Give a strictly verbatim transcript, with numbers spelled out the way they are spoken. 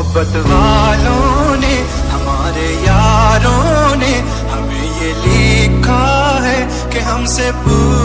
मोहब्बत वालों ने, हमारे यारों ने हमें ये लिखा है कि हमसे पूछ